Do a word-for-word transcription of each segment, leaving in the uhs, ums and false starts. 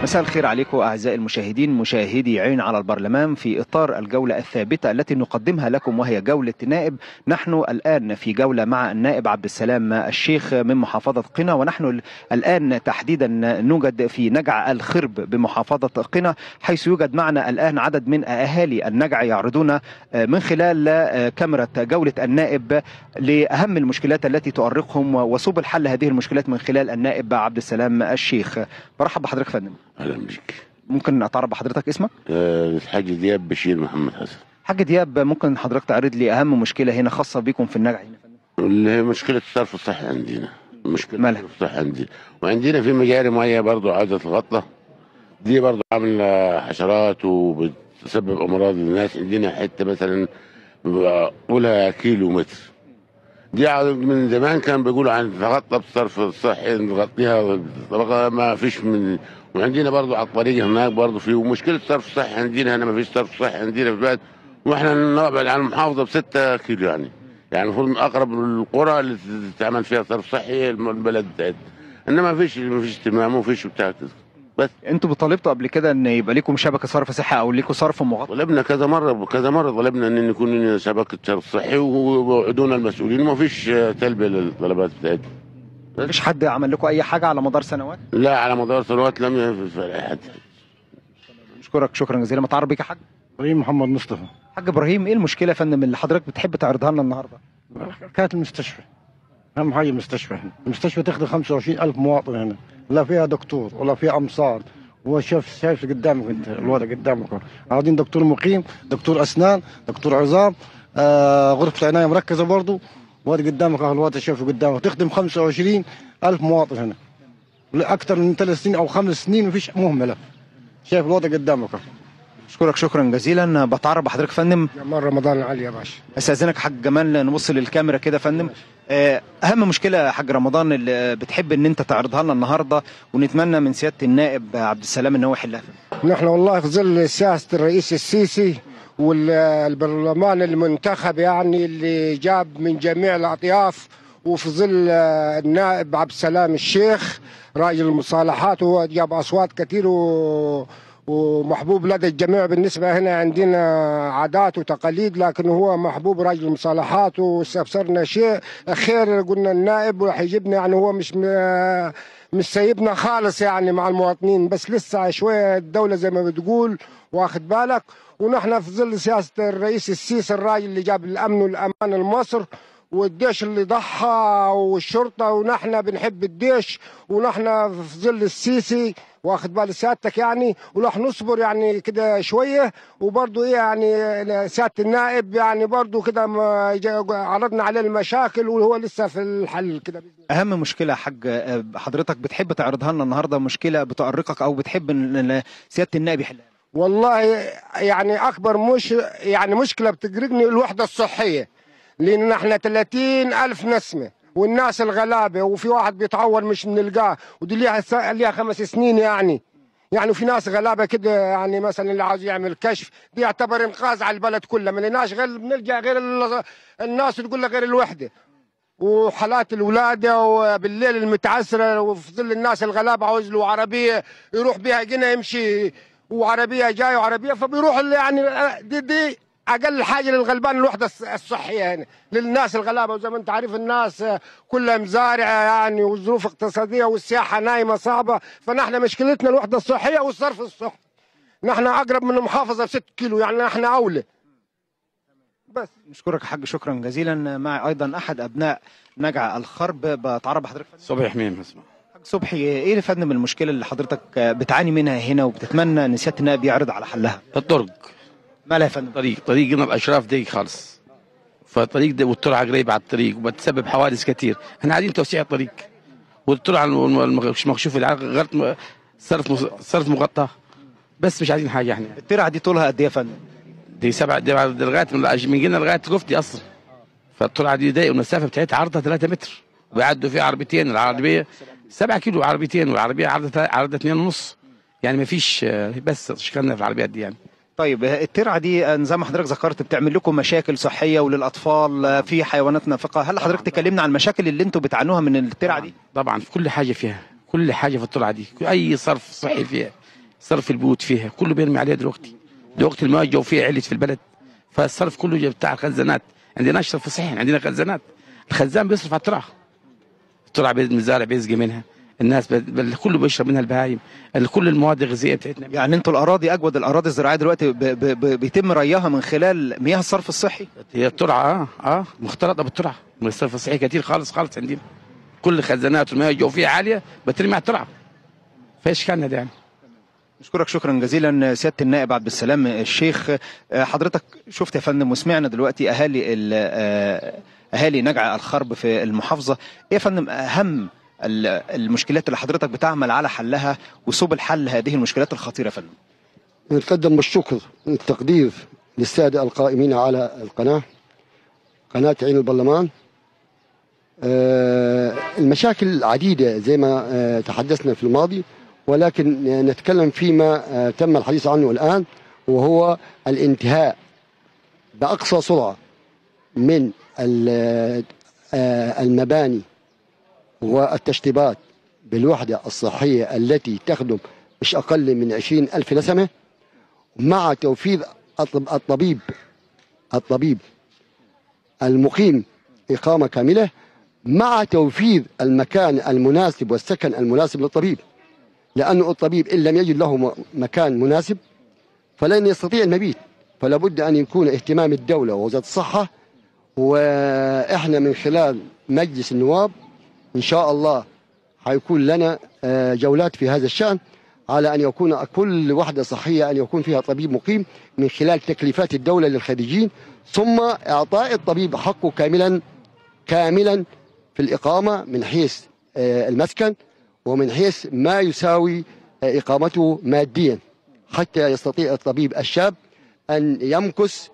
مساء الخير عليكم أعزائي المشاهدين، مشاهدي عين على البرلمان، في إطار الجولة الثابتة التي نقدمها لكم وهي جولة نائب. نحن الآن في جولة مع النائب عبد السلام الشيخ من محافظة قنا، ونحن الآن تحديدا نوجد في نجع الخرب بمحافظة قنا، حيث يوجد معنا الآن عدد من أهالي النجع يعرضون من خلال كاميرا جولة النائب لأهم المشكلات التي تؤرقهم وسبل حل هذه المشكلات من خلال النائب عبد السلام الشيخ. برحب بحضرتك فندم. اهلا بك. ممكن اتعرف بحضرتك اسمك؟ أه الحاج دياب بشير محمد حسن. حاج دياب، ممكن حضرتك تعرض لي اهم مشكله هنا خاصه بكم في النجع هنا فندم؟ اللي هي مشكله الصرف الصحي عندنا. مشكله مالها؟ الصرف الصحي عندنا، وعندنا في مجاري ميه برضه عايزه تغطى، دي برضه عامله حشرات وبتسبب امراض للناس. عندنا حته مثلا طولها كيلو متر، دي من زمان كان بيقولوا عن تغطى بالصرف الصحي نغطيها طبقه ما فيش من. وعندنا برضه على الطريق هناك برضه في مشكله صرف صحي عندنا هنا، ما فيش صرف صحي عندنا في البلد، واحنا نبعد عن المحافظه بستة كيلو يعني يعني المفروض اقرب القرى اللي تعمل فيها صرف صحي البلد بتاعتنا، انما ما فيش ما فيش اهتمام وما فيش بتاع كده. بس انتوا طالبتوا قبل كده ان يبقى لكم شبكه صرف صحي او لكم صرف مغطى؟ طلبنا كذا مره كذا مره طلبنا ان يكون لنا شبكه صرف صحي، ووعدونا المسؤولين وما فيش تلبيه للطلبات بتاعتنا. مفيش حد عمل لكم اي حاجه على مدار سنوات؟ لا، على مدار سنوات لم يفعل احد. اشكرك شكرا جزيلا. متعرف بك يا حاج؟ ابراهيم محمد مصطفى. حاج ابراهيم، ايه المشكله يا فندم اللي حضرتك بتحب تعرضها لنا النهارده؟ كانت المستشفى، اهم حاجه المستشفى هنا. المستشفى تخدم خمسة وعشرين ألف مواطن هنا، لا فيها دكتور ولا فيها امصار. هو شايف شايف قدامك انت الوضع قدامك، عاوزين دكتور مقيم، دكتور اسنان، دكتور عظام، آه غرفه عنايه مركزه برضه، وهذا قدامك اهو الوضع شايفه قدامك، تخدم خمسة وعشرين ألف مواطن هنا لاكثر من ثلاث سنين او خمس سنين مفيش مهمله. شايف الوضع قدامك. اشكرك شكرا جزيلا. بتعرف بحضرتك فندم؟ جمال رمضان العلي يا باشا. استاذنك يا حاج جمال نبص للكاميرا كده يا فندم. اهم مشكله يا حاج رمضان اللي بتحب ان انت تعرضها لنا النهارده ونتمنى من سياده النائب عبد السلام ان هو يحلها؟ نحن والله في ظل سياسه الرئيس السيسي والبرلمان المنتخب يعني اللي جاب من جميع الاطياف، وفي ظل النائب عبد السلام الشيخ راجل المصالحات، وهو جاب اصوات كثير و ومحبوب لدى الجميع. بالنسبة هنا عندنا عادات وتقاليد، لكن هو محبوب راجل مصالحات، واستفسرنا شيء خير قلنا النائب راح يجيبنا، يعني هو مش مش سايبنا خالص يعني مع المواطنين، بس لسه شوية الدولة زي ما بتقول واخد بالك. ونحن في ظل سياسة الرئيس السيسي الراجل اللي جاب الأمن والأمان لمصر، والجيش اللي ضحى والشرطة، ونحن بنحب الجيش، ونحن في ظل السيسي واخد بال سيادتك يعني، وراح نصبر يعني كده شويه. وبرضه ايه يعني سياده النائب يعني برضه كده عرضنا عليه المشاكل وهو لسه في الحل كده. اهم مشكله حاج حضرتك بتحب تعرضها لنا النهارده، مشكله بتؤرقك او بتحب ان سياده النائب يحلها؟ والله يعني اكبر مش يعني مشكله بتجرجني الوحده الصحيه، لان احنا ثلاثين ألف نسمه والناس الغلابه، وفي واحد بيتعور مش بنلقاه، ودي ليها ليها خمس سنين يعني يعني في ناس غلابه كده يعني مثلا اللي عاوز يعمل كشف دي يعتبر انقاذ على البلد كلها، ما لناش غير بنلقى غير الناس تقول لك غير الوحده، وحالات الولاده وبالليل المتعسره، وفي ظل الناس الغلابه عاوز له عربيه يروح بها جنة يمشي، وعربيه جايه وعربيه، فبيروح يعني دي دي اقل حاجه للغلبان الوحده الصحيه هنا للناس الغلابه. وزي ما انت عارف الناس كلها مزارعه يعني، والظروف الاقتصاديه والسياحه نايمه صعبه، فنحن مشكلتنا الوحده الصحيه والصرف الصحي. نحن اقرب من المحافظه بست كيلو، يعني نحن اولى. بس نشكرك يا حاج شكرا جزيلا. معي ايضا احد ابناء نجع الخرب، بتعرف بحضرتك؟ صبحي حميم اسمه. حاج صبحي، ايه يا فندم المشكله اللي حضرتك بتعاني منها هنا وبتتمنى ان سياده النائب يعرض على حلها؟ الطرق. مالها يا فندم؟ طريق طريق قنا الاشراف ضيق خالص، فالطريق ده والترعه قريبه على الطريق وبتسبب حوادث كثير. احنا عايزين توسيع الطريق، والترعه مكشوف غلط، صرف صرف مغطى، بس مش عايزين حاجه احنا. الترعه دي طولها قد ايه يا فندم؟ دي سبع دي لغايه من قنا لغايه كفتي اصلا، فالترعه دي ضيق، والمسافه بتاعتها عرضها ثلاثة متر، وبيعدوا فيها عربيتين، العربيه سبعة كيلو عربيتين، والعربيه عرضها عرضها اثنين ونص، يعني ما فيش، بس اشكالنا في العربيات دي يعني. طيب الترعه دي زي ما حضرتك ذكرت بتعمل لكم مشاكل صحيه وللاطفال، في حيوانات نافقه، هل حضرتك تكلمنا عن المشاكل اللي انتم بتعانوها من الترعه دي؟ طبعا في كل حاجه فيها، كل حاجه في الترعه دي، اي صرف صحي فيها صرف البيوت فيها كله بيرمي عليها دلوقتي. دلوقتي المياه الجوفيه علت في البلد، فالصرف كله بتاع الخزانات. عندنا اشرف في صحيح، عندنا خزانات، الخزان بيصرف على الترعه، الترعه المزارع بيسقي منها، الناس بل كله بيشرب منها البهايم، كل المواد الغذائيه بتاعتنا. يعني انتوا الاراضي اجود الاراضي الزراعيه دلوقتي ب ب ب بيتم ريها من خلال مياه الصرف الصحي؟ هي الترعه اه اه مختلطه بالترعه، من الصرف الصحي كتير خالص خالص عندنا. كل خزانات المياه الجوفيه عاليه بترمي على الترعه. فايش كان ده يعني؟ نشكرك شكرا جزيلا سياده النائب عبد السلام الشيخ. حضرتك شفت يا فندم وسمعنا دلوقتي اهالي اهالي نجع الخرب في المحافظه. ايه يا فندم اهم المشكلات اللي حضرتك بتعمل على حلها وسبل حل هذه المشكلات الخطيره يا فندم؟ نتقدم بالشكر والتقدير للساده القائمين على القناه قناه عين البرلمان. المشاكل عديده زي ما تحدثنا في الماضي، ولكن نتكلم فيما تم الحديث عنه الآن، وهو الانتهاء بأقصى سرعة من المباني والتشطيبات بالوحدة الصحية التي تخدم مش أقل من عشرين ألف نسمة، مع توفير الطبيب الطبيب المقيم إقامة كاملة، مع توفير المكان المناسب والسكن المناسب للطبيب. لأن الطبيب إن لم يجد له مكان مناسب فلن يستطيع المبيت، فلا بد أن يكون اهتمام الدولة ووزارة الصحة. وإحنا من خلال مجلس النواب إن شاء الله حيكون لنا جولات في هذا الشأن، على أن يكون كل وحدة صحية أن يكون فيها طبيب مقيم من خلال تكليفات الدولة للخريجين، ثم إعطاء الطبيب حقه كاملا كاملا في الإقامة من حيث المسكن ومن حيث ما يساوي إقامته ماديا، حتى يستطيع الطبيب الشاب أن يمكث،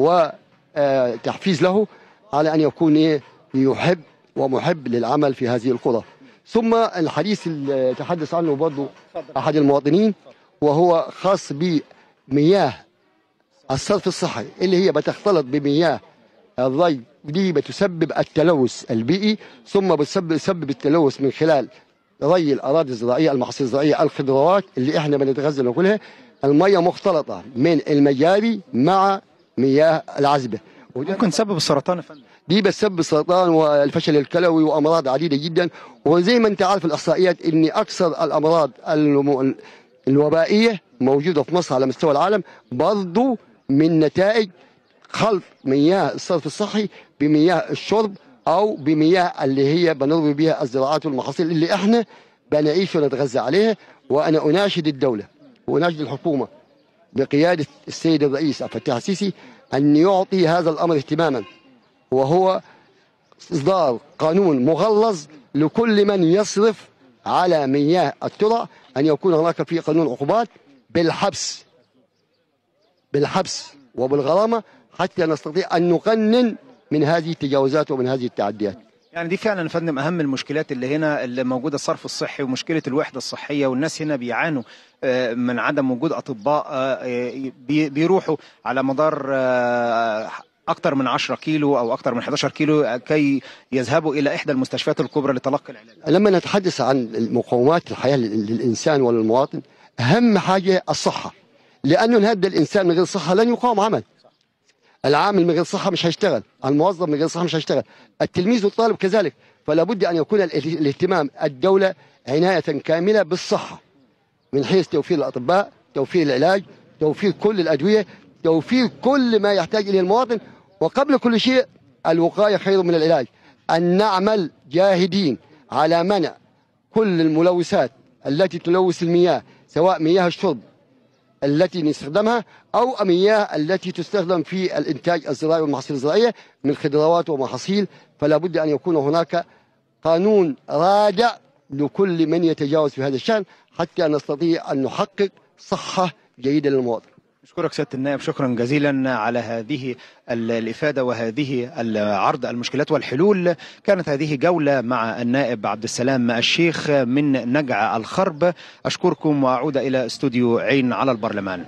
وتحفيز له على أن يكون يحب ومحب للعمل في هذه القرى. ثم الحديث اللي تحدث عنه برضو أحد المواطنين، وهو خاص بمياه الصرف الصحي اللي هي بتختلط بمياه الري، دي بتسبب التلوث البيئي، ثم بتسبب التلوث من خلال ري الاراضي الزراعيه، المحاصيل الزراعيه، الخضروات اللي احنا بنتغذى ناكلها. الميه مختلطه من المجاري مع مياه العذبه، ممكن تسبب السرطان يا فندم. دي بتسبب السرطان والفشل الكلوي وامراض عديده جدا. وزي ما انت عارف الاحصائيات ان اكثر الامراض الوبائيه موجوده في مصر على مستوى العالم برضه من نتائج خلط مياه الصرف الصحي بمياه الشرب او بمياه اللي هي بنروي بها الزراعات والمحاصيل اللي احنا بنعيش ونتغذى عليها. وانا اناشد الدوله واناشد الحكومه بقياده السيد الرئيس عبد الفتاح السيسي ان يعطي هذا الامر اهتماما، وهو اصدار قانون مغلظ لكل من يصرف على مياه الترع، ان يكون هناك في قانون عقوبات بالحبس بالحبس وبالغرامه، حتى نستطيع ان نقنن من هذه التجاوزات ومن هذه التعديات. يعني دي فعلا يا فندم اهم المشكلات اللي هنا اللي موجوده، الصرف الصحي ومشكله الوحده الصحيه، والناس هنا بيعانوا من عدم وجود اطباء بيروحوا على مدار اكثر من عشرة كيلو او اكثر من حداشر كيلو كي يذهبوا الى احدى المستشفيات الكبرى لتلقي العلاج. لما نتحدث عن مقومات الحياه للانسان وللمواطن، اهم حاجه الصحه، لانه هذا الانسان من غير صحه لن يقام عمل. العامل من غير صحه مش هيشتغل، الموظف من غير صحه مش هيشتغل، التلميذ والطالب كذلك. فلا بد ان يكون الاهتمام الدوله عنايه كامله بالصحه، من حيث توفير الاطباء، توفير العلاج، توفير كل الادويه، توفير كل ما يحتاج اليه المواطن. وقبل كل شيء الوقايه خير من العلاج، ان نعمل جاهدين على منع كل الملوثات التي تلوث المياه، سواء مياه الشرب التي نستخدمها أو مياه التي تستخدم في الإنتاج الزراعي والمحاصيل الزراعية من خضروات ومحاصيل. فلا بد أن يكون هناك قانون رادع لكل من يتجاوز في هذا الشأن، حتى نستطيع أن نحقق صحة جيدة للمواطن. أشكرك سيادة النائب شكرا جزيلا على هذه الإفادة وهذه عرض المشكلات والحلول. كانت هذه جولة مع النائب عبد السلام الشيخ من نجع الخرب. أشكركم وأعود إلى استوديو عين على البرلمان.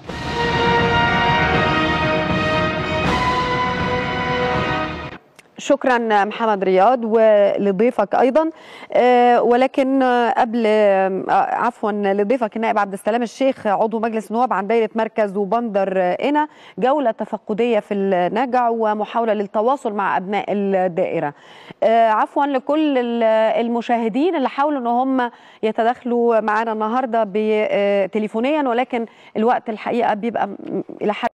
شكرا محمد رياض ولضيفك ايضا. ولكن قبل عفوا لضيفك النائب عبد السلام الشيخ عضو مجلس النواب عن دايره مركز وبندر قنا، جوله تفقديه في النجع ومحاوله للتواصل مع ابناء الدائره. عفوا لكل المشاهدين اللي حاولوا ان هم يتداخلوا معنا النهارده تليفونيا، ولكن الوقت الحقيقه بيبقى الى حد